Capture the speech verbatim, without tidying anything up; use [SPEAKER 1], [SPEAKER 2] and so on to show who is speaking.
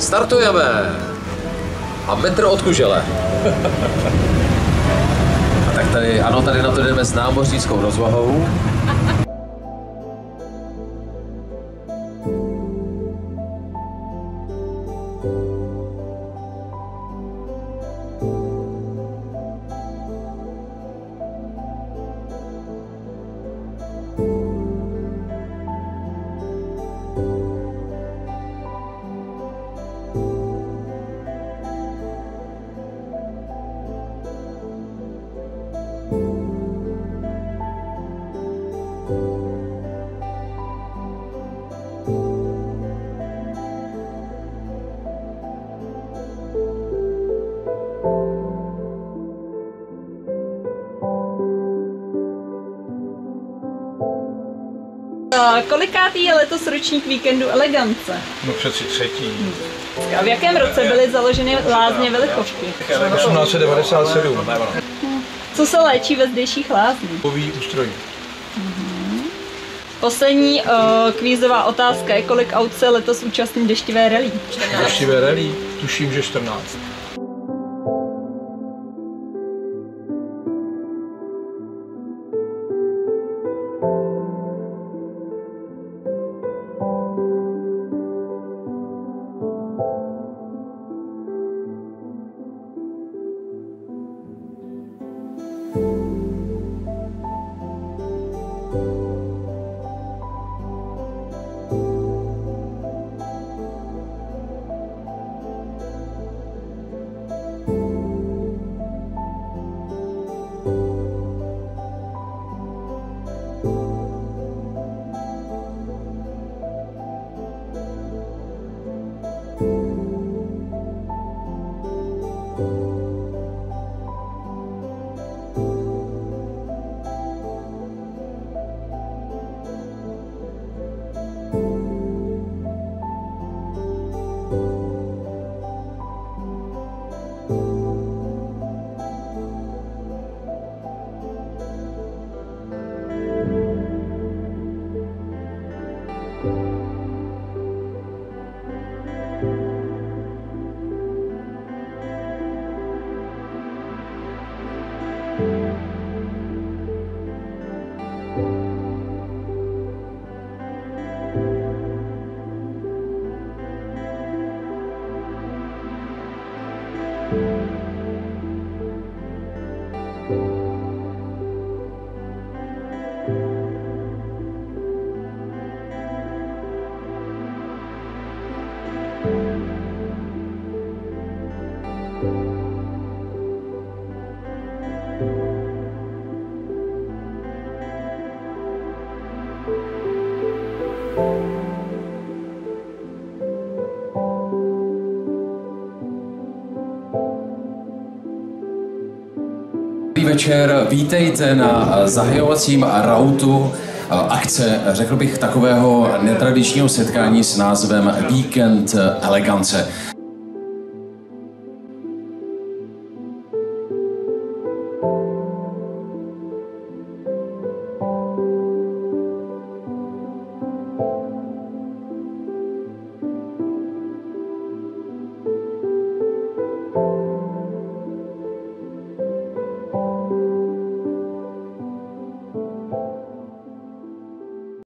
[SPEAKER 1] Startujeme! A metr od kužele. A tak tady, ano, tady na to jdeme s námořnickou rozvahou.
[SPEAKER 2] Kolikátý je letos ročník víkendu Elegance?
[SPEAKER 3] No přeci třetí.
[SPEAKER 2] A v jakém roce byly založeny lázně Velichovky?
[SPEAKER 3] osmnáct set devadesát sedm.
[SPEAKER 2] Co se léčí ve zdejších lázních?
[SPEAKER 3] Kový ústroj.
[SPEAKER 2] Poslední uh, kvízová otázka je, kolik aut se letos účastní deštivé rally?
[SPEAKER 3] Deštivé rally? Tuším, že čtrnáct.
[SPEAKER 1] Dobrý večer, vítejte na zahajovacím rautu akce, řekl bych, takového netradičního setkání s názvem Víkend Elegance.